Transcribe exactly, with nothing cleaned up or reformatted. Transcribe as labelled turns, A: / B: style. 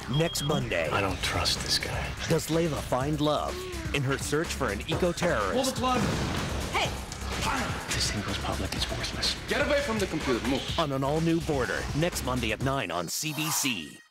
A: Next Monday,
B: I don't trust this guy.
A: does Layla find love in her search for an eco-terrorist?
C: Pull the plug.
D: Hey!
B: If this thing goes public, it's worthless.
C: Get away from the computer. Move.
A: On an all-new Border, next Monday at nine on C B C.